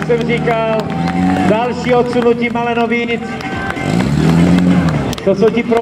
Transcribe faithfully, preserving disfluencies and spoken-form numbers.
jsem říkal, další odsunutí Malenovic. To jsou ti pro...